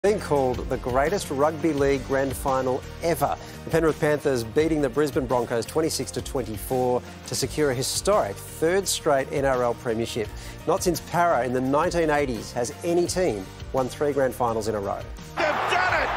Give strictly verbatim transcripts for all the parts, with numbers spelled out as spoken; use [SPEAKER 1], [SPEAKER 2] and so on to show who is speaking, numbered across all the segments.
[SPEAKER 1] Being called the greatest rugby league grand final ever. The Penrith Panthers beating the Brisbane Broncos twenty-six to twenty-four to secure a historic third straight N R L Premiership. Not since Para in the nineteen eighties has any team won three grand finals in a row.
[SPEAKER 2] They've done it!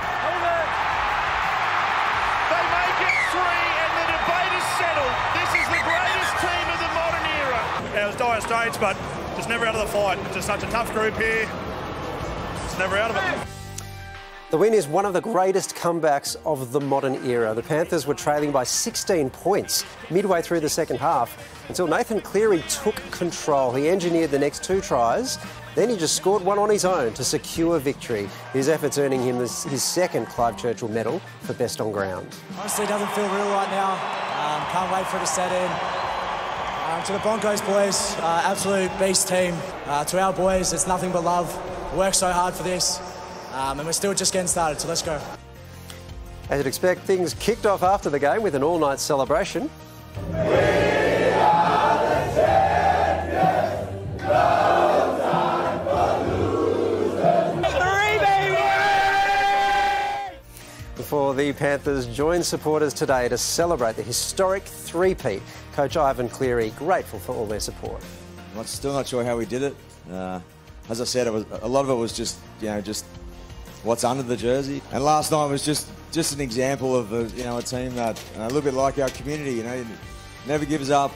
[SPEAKER 2] They make it three and the debate is settled. This is the greatest team of the modern era.
[SPEAKER 3] Yeah, it was dire straits, but just never out of the fight. Just such a tough group here. Never out of it.
[SPEAKER 1] The win is one of the greatest comebacks of the modern era. The Panthers were trailing by sixteen points midway through the second half until Nathan Cleary took control. He engineered the next two tries, then he just scored one on his own to secure victory. His efforts earning him his second Clive Churchill medal for best on ground.
[SPEAKER 4] Honestly, it doesn't feel real right now. Um, can't wait for it to set in. Um, to the Broncos boys, uh, absolute beast team. Uh, to our boys, it's nothing but love. We worked so hard for this, um, and we're still just getting started, so let's go.
[SPEAKER 1] As you'd expect, things kicked off after the game with an all-night celebration.
[SPEAKER 5] We are the champions, no time for losers.
[SPEAKER 1] Before the Panthers joined supporters today to celebrate the historic three-peat. Coach Ivan Cleary grateful for all their support.
[SPEAKER 6] I'm still not sure how we did it. Uh, As I said, it was, a lot of it was just, you know, just what's under the jersey. And last night was just, just an example of, a, you know, a team that, uh, a little bit like our community, you know, never gives up.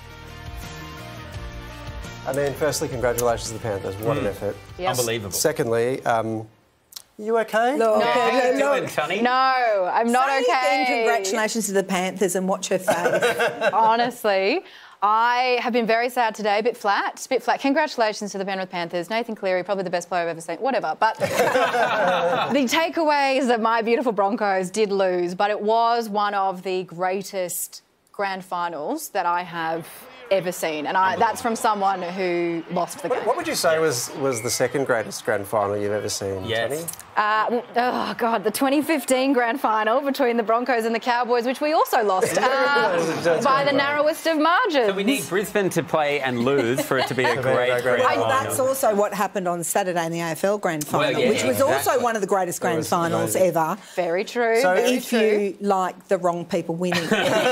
[SPEAKER 1] I mean, firstly, congratulations to the Panthers. What mm. an effort.
[SPEAKER 7] Yes.
[SPEAKER 1] Unbelievable. Secondly, um, you okay?
[SPEAKER 7] No,
[SPEAKER 8] no,
[SPEAKER 7] how
[SPEAKER 8] no,
[SPEAKER 7] you
[SPEAKER 8] no.
[SPEAKER 7] doing, Sonny?
[SPEAKER 8] No, I'm not
[SPEAKER 7] Say
[SPEAKER 8] okay.
[SPEAKER 7] Again,
[SPEAKER 8] congratulations to the Panthers and watch her face.
[SPEAKER 7] Honestly, I have been very sad today, a bit flat, a bit flat. Congratulations to the Penrith Panthers. Nathan Cleary, probably the best player I've ever seen. Whatever. But the takeaway is that my beautiful Broncos did lose, but it was one of the greatest grand finals that I have ever seen. And I, that's from someone who lost the game.
[SPEAKER 1] What, what would you say was, was the second greatest grand final you've ever seen,
[SPEAKER 7] yes. Uh, oh, God, the twenty fifteen grand final between the Broncos and the Cowboys, which we also lost uh, by the narrowest of margins.
[SPEAKER 9] So we need Brisbane to play and lose for it to be a great grand final.
[SPEAKER 8] That's also what happened on Saturday in the A F L grand final,
[SPEAKER 9] well, yeah,
[SPEAKER 8] which was
[SPEAKER 9] exactly.
[SPEAKER 8] also one of the greatest grand finals amazing. ever.
[SPEAKER 7] Very true.
[SPEAKER 8] So
[SPEAKER 7] very
[SPEAKER 8] if
[SPEAKER 7] true.
[SPEAKER 8] you like the wrong people winning.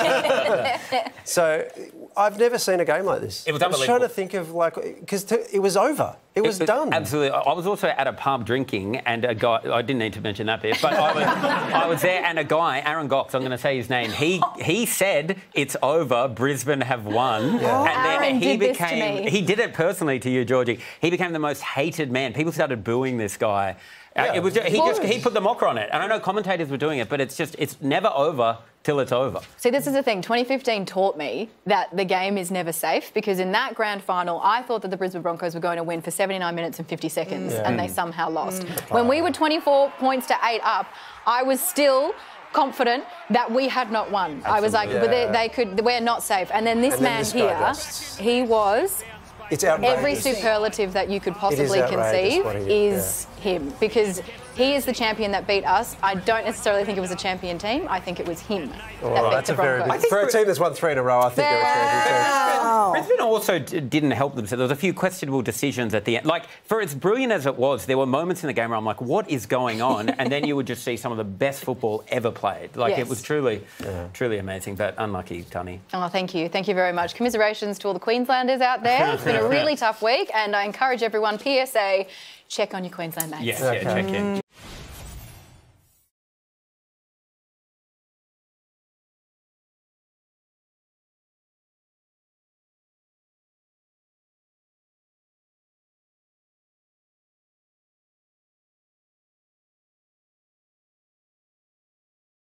[SPEAKER 1] So I've never seen a game like this.
[SPEAKER 9] It was
[SPEAKER 1] I was
[SPEAKER 9] unbelievable.
[SPEAKER 1] trying to think of, like, because it was over. It was, it was done.
[SPEAKER 9] Absolutely. I was also at a pub drinking and a guy, I didn't need to mention that bit, but I was, I was there and a guy, Aaron Gox, I'm going to say his name, he he said, it's over, Brisbane have won.
[SPEAKER 7] Yeah.
[SPEAKER 9] And then
[SPEAKER 7] Aaron
[SPEAKER 9] he
[SPEAKER 7] did this to
[SPEAKER 9] became,
[SPEAKER 7] me.
[SPEAKER 9] he did it personally to you, Georgie. He became the most hated man. People started booing this guy.
[SPEAKER 1] Yeah.
[SPEAKER 9] Uh, it was just, he just he put the mocker on it. And I know commentators were doing it, but it's just, it's never over till it's over.
[SPEAKER 7] See, this is the thing. twenty fifteen taught me that the game is never safe, because in that grand final, I thought that the Brisbane Broncos were going to win for seventy-nine minutes and fifty seconds,
[SPEAKER 1] Yeah.
[SPEAKER 7] and they somehow lost. Mm. When we were twenty-four points to eight up, I was still confident that we had not won. Absolutely. I was like,
[SPEAKER 1] Yeah.
[SPEAKER 7] but they, they could, we're not safe. And then this
[SPEAKER 1] And then
[SPEAKER 7] man
[SPEAKER 1] this guy
[SPEAKER 7] here,
[SPEAKER 1] just-
[SPEAKER 7] he was...
[SPEAKER 1] It's outrageous.
[SPEAKER 7] Every superlative that you could possibly conceive is
[SPEAKER 1] yeah.
[SPEAKER 7] him, because he is the champion that beat us. I don't necessarily think it was a champion team. I think it was him
[SPEAKER 1] Oh,
[SPEAKER 7] that beat
[SPEAKER 1] that's
[SPEAKER 7] the
[SPEAKER 1] a very
[SPEAKER 7] Broncos.
[SPEAKER 1] big, for a team that's won three in a row, I think they're a champion team.
[SPEAKER 8] Wow.
[SPEAKER 9] Brisbane also d- didn't help themselves. There was a few questionable decisions at the end. Like, for as brilliant as it was, there were moments in the game where I'm like, what is going on? And then you would just see some of the best football ever played. Like,
[SPEAKER 7] Yes.
[SPEAKER 9] it was truly,
[SPEAKER 1] Yeah.
[SPEAKER 9] truly amazing, but unlucky, Tunny.
[SPEAKER 7] Oh, thank you. Thank you very much. Commiserations to all the Queenslanders out there. It's been a really tough week, and I encourage everyone, P S A, check on your Queensland mates.
[SPEAKER 9] Yes,
[SPEAKER 1] Okay.
[SPEAKER 9] yeah, check in.